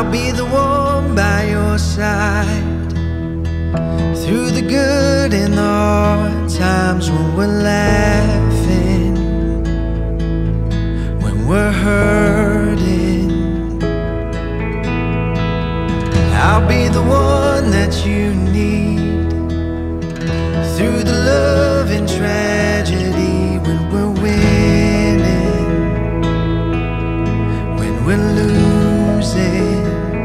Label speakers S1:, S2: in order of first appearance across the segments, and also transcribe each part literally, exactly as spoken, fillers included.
S1: I'll be the one by your side through the good and the hard times, when we're laughing, when we're hurting. I'll be the one that you need through the love and tragedy, when we're winning, when we're losing.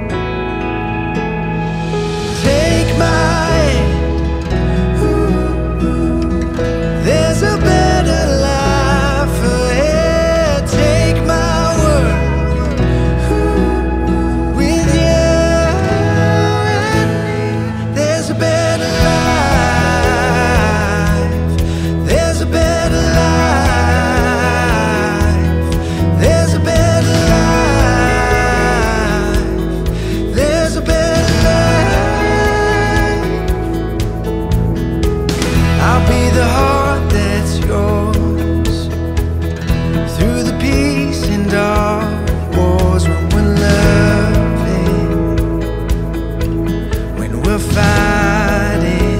S1: Take my hand, ooh, ooh, there's a better life ahead. Take my word, ooh, with you and me, there's a better life. There's a better life. There's a better life. There's a better life. I'll be the heart that's yours through the peace and dark wars, when we're loving, when we're fighting.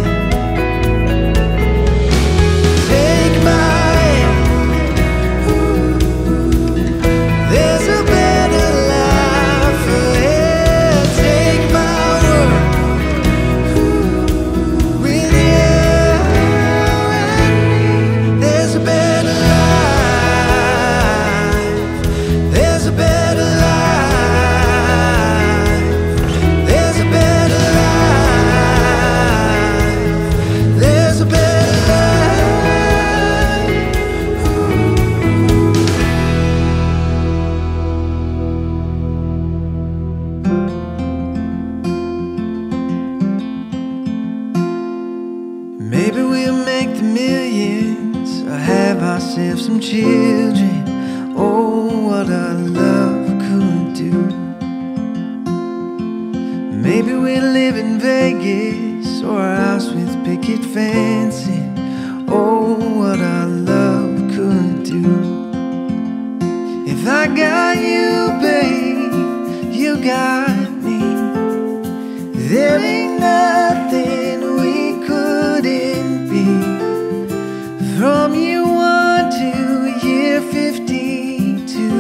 S1: Take my hand, ooh, there's a better life ahead. Take my word, ooh, with you and me, there's a better life. There's a better life. There's a better life. There's a better life. Maybe we'll make the millions or have ourselves some children. Oh, what our love could do. Maybe we'll live in Vegas or a house with picket fencing. Oh, what our love could do. If I got you, babe, you got me. There ain't nothing we couldn't be. From year one to year fifty-two.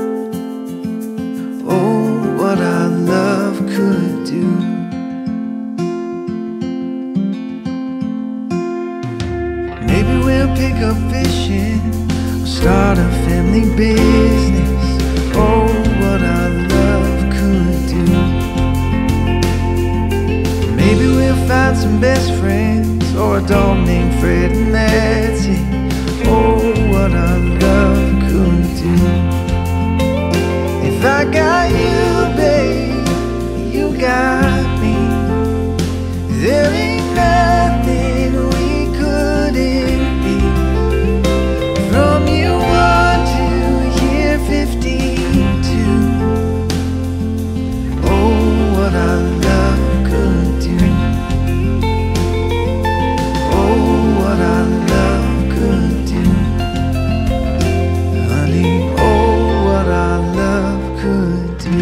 S1: Oh, what our love could do. Maybe we'll pick up fishing or start a family business. Oh, what our love could do. Maybe we'll find some best friends or a dog named Fred, and that's it. Oh, what our love could do. If I got you, babe, you got me. There ain't nothing we couldn't be. From year one to year fifty-two. Oh, what our love could do. Oh, what our love could do. Honey, oh, what our love could do.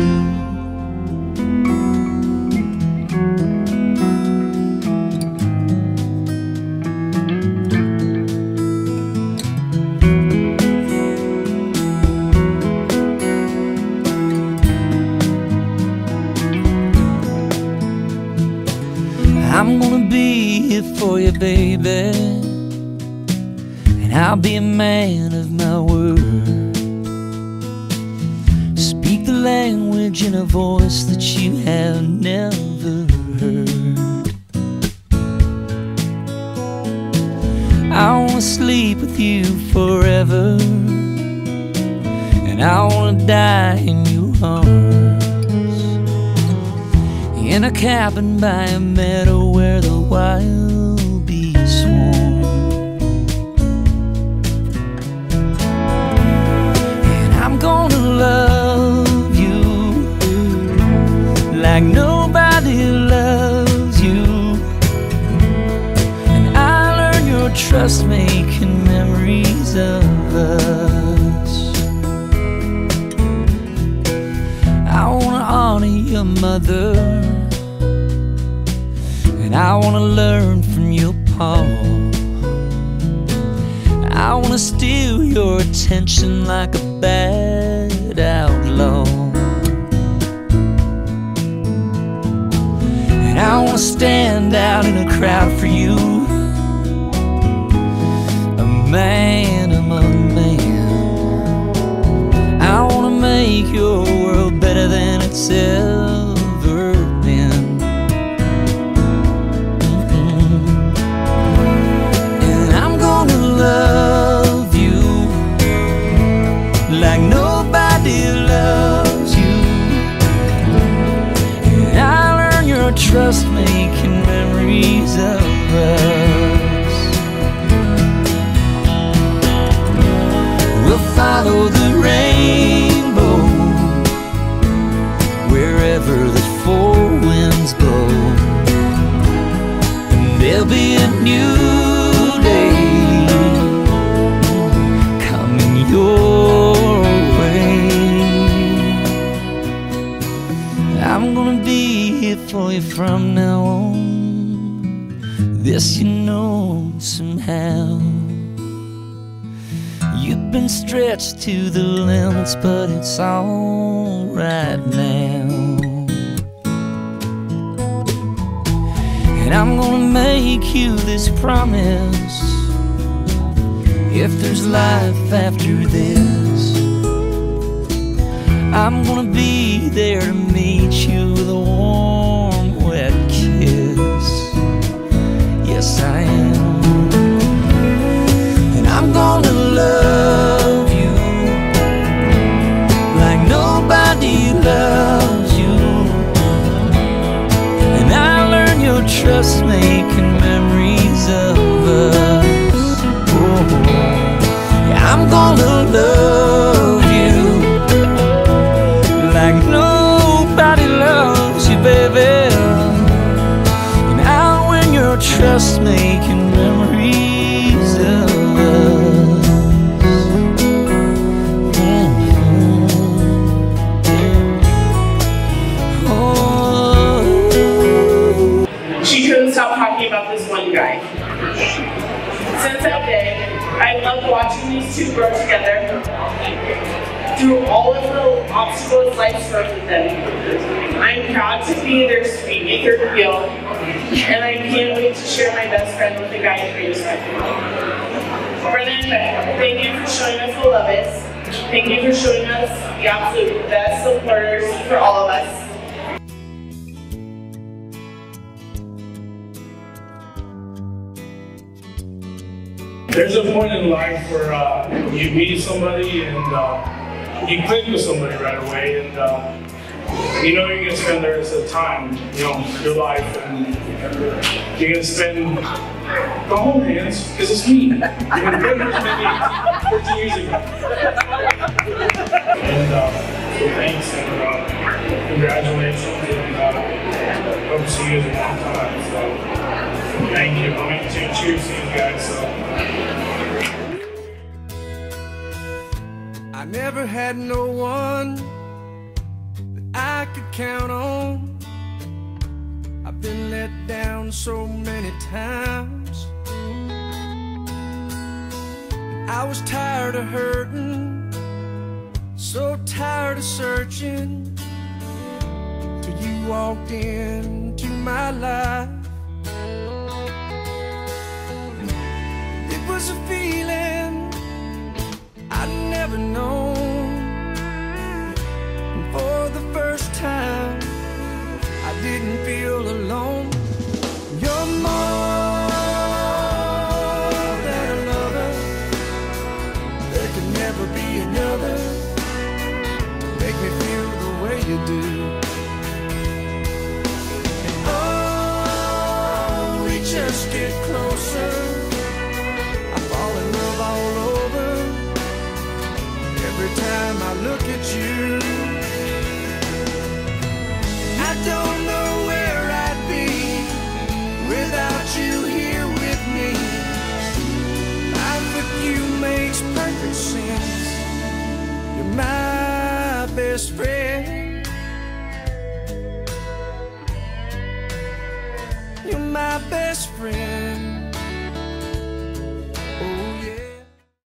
S2: I'm gonna be here for you, baby, and I'll be a man of my word. Speak the language in a voice that you have never heard. I wanna sleep with you forever, and I wanna die in your arms, in a cabin by a meadow where the wild bees swarm. And I'm gonna love you like nobody loves you, and I'll earn your trust making memories of us. I wanna honor your mother, and I wanna learn from your pa. I wanna steal your attention like a bad outlaw, and I wanna stand out in a crowd for you, a man among men. I wanna make your world better than it's ever been. Mm-hmm. And I'm gonna love you like nobody loves you, and I'll earn your trust making memories of us. We'll follow the rainbow wherever the four winds blow, and there'll be a new day coming your way. I'm gonna be here for you from now on, this you know somehow. You've been stretched to the limits, but it's all right now. And I'm gonna make you this promise: if there's life after this, I'm gonna be there to meet you with a warm, wet kiss. Yes, I am. And I'm gonna love you like nobody loves you, and I'll learn your trust making memories of us. Oh, yeah, I'm gonna love you like nobody loves you, baby, and I'll win your trust making memories of us.
S3: She couldn't stop talking about this one guy. Since that day, I loved watching these two grow together through all of the obstacles life throws at them. I'm proud to be their sweet maker wheel, and I can't wait to share my best friend with the guy who raised me. Brennan, thank you for showing us the love is. Thank you for showing us the absolute best supporters for all of us.
S4: There's a point in life where uh, you meet somebody and uh, you click with somebody right away, and uh, you know you're gonna spend the rest of the time, you know, your life, and you're gonna spend the whole hands, because it's me. You're gonna spend maybe fourteen years ago. And uh, so thanks, and uh, congratulations, and uh, hope to see you in a long time. So. Thank you. I'm going to cheers to you guys. So.
S1: I never had no one that I could count on. I've been let down so many times. I was tired of hurting, so tired of searching, till you walked into my life. It was a feeling I'd never known, and for the first time I didn't feel alone. You're more than a lover, there can never be another. Make me feel the way you do. And oh, we just get closer, all over. Every time I look at you, I don't know where I'd be without you here with me. Life with you makes perfect sense. You're my best friend.
S2: you're my best friend.